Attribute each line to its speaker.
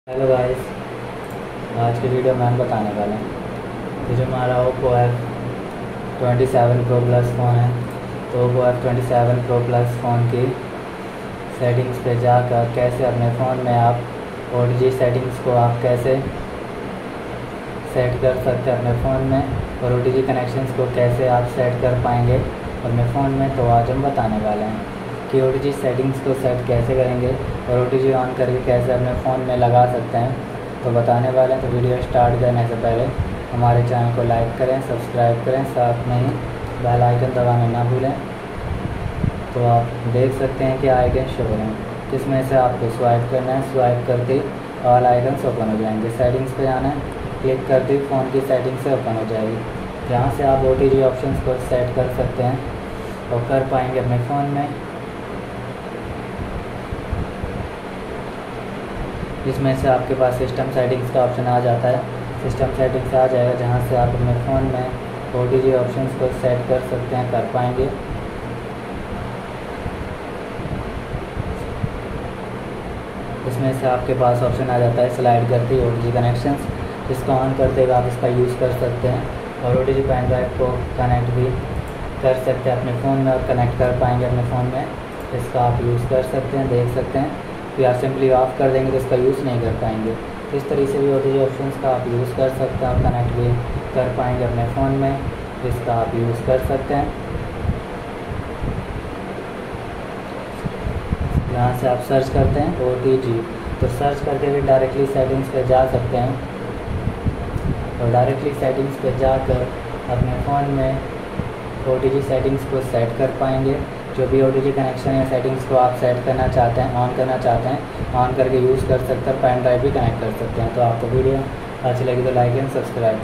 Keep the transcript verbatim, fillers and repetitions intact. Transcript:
Speaker 1: Hello guys, आज की video में हम बताने वाले हैं कि जो हमारा Oppo F twenty seven pro plus phone है, तो Oppo F twenty seven pro plus phone की सेटिंग्स पे जाकर कैसे अपने फ़ोन में आप ओ टी जी सेटिंग्स को आप कैसे सेट कर सकते हैं अपने फ़ोन में, और ओ टी जी कनेक्शंस को कैसे आप सेट कर पाएंगे अपने फ़ोन में। तो आज हम बताने वाले हैं कि ओ टी जी सेटिंग्स को सेट कैसे करेंगे और ओ टी जी ऑन करके कैसे अपने फ़ोन में लगा सकते हैं, तो बताने वाले हैं। तो वीडियो स्टार्ट करने से पहले हमारे चैनल को लाइक करें, सब्सक्राइब करें, साथ में ही बेल आइकन दबाना ना भूलें। तो आप देख सकते हैं कि आइकन शो हो रहे हैं, जिसमें से आपको स्वाइप करना है। स्वाइप करते ही ऑल आइकन्स ओपन हो जाएंगे। सेटिंग्स पे जाना है, क्लिक करते ही फ़ोन की सेटिंग से ओपन हो जाएगी। यहाँ से आप ओ टी जी ऑप्शंस को सेट कर सकते हैं और कर पाएंगे अपने फ़ोन में, जिसमें से आपके पास सिस्टम सेटिंग्स का ऑप्शन आ जाता है। सिस्टम सेटिंग्स आ जाएगा, जहां से आप अपने फ़ोन में ओ टी जी ऑप्शंस को सेट कर सकते हैं, कर पाएंगे। इसमें से आपके पास ऑप्शन आ जाता है स्लाइड करते ही ओ टी जी कनेक्शंस। इसको ऑन करते हुए आप इसका यूज़ कर सकते हैं और O T G pen drive को कनेक्ट भी कर सकते हैं अपने फ़ोन में और कनेक्ट कर पाएंगे अपने फ़ोन में। इसका आप यूज़ कर सकते हैं, देख सकते हैं। या सिंपली ऑफ कर देंगे तो इसका यूज़ नहीं कर पाएंगे। इस तरीके से भी ओ टी जी ऑप्शंस का आप यूज़ कर सकते हैं और कनेक्ट भी कर पाएंगे अपने फ़ोन में। इसका आप यूज़ कर सकते हैं। यहाँ से आप सर्च करते हैं ओ टी जी, तो सर्च करके भी डायरेक्टली सेटिंग्स पे जा सकते हैं और डायरेक्टली सेटिंग्स पे जाकर अपने फ़ोन में ओ टी जी सेटिंग्स को सेट कर पाएंगे। जो भी ओ टी जी कनेक्शन या सेटिंग्स को आप सेट करना चाहते हैं, ऑन करना चाहते हैं, ऑन करके यूज़ कर सकते हैं। पेन ड्राइव भी कनेक्ट कर सकते हैं। तो आपको वीडियो अच्छी लगी तो लाइक एंड सब्सक्राइब।